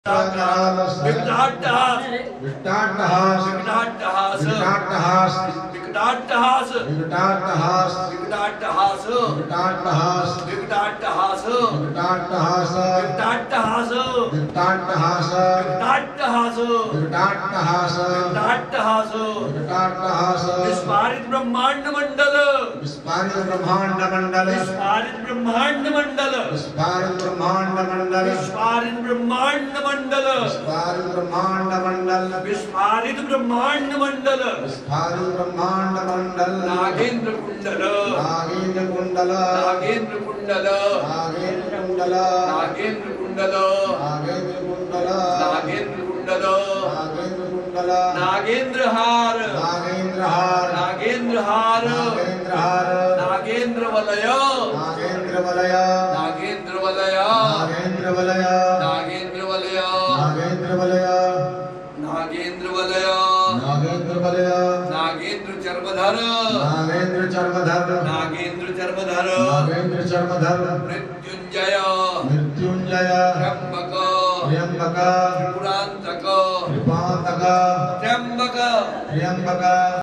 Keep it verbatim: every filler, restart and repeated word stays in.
विकटाट्टहास विकटाट्टहास विकटाट्टहास विकटाट्टहास विकटाट्टहास विकटाट्टहास विकटाट्टहास विकटाट्टहास विकटाट्टहास विकटाट्टहास विकटाट्टहास विकटाट्टहास विकटाट्टहास विकटाट्टहास विकटाट्टहास विकटाट्टहास विकटाट्टहास विस्फारित ब्रह्मांड मंडल विस्फारित ब्रह्मांड मंडल विस्फारित ब्रह्मांड मंडल विस्फारित ब्रह्मांड मंडल विस्फारित ब्रह्मांड मंडल विस्फारित ब्रह्मांड मंडल विस्फारित ब्रह्मांड मंडल विस्फारित ब्रह्मांड मंडल नागेंद्र कुंडल नागेंद्र कुंडल नागेंद्र कुंडल नागेंद्र कुंडल नागेंद्र कुंडल नागेंद्र कुंडल नागेंद्र कुंडल नागेंद्र कुंडल नागेंद्र हार नागेंद्र हार नागेंद्र हार नागेंद्र हार नागेंद्र वलय नागेंद्र वलय नागेंद्र वलय नागेंद्र वलय नागेंद्र वलय नागेंद्र वलय नागेंद्र वलय नागेंद्र वलय नागेंद्र चर्मधर नागेंद्र चर्मधर नागेंद्र चर्मधर नागेंद्र चर्मधर मृत्युंजय मृत्युंजय त्र्यंबक त्र्यंबक पुरांतक कृपांतक त्र्यंबक त्र्यंबक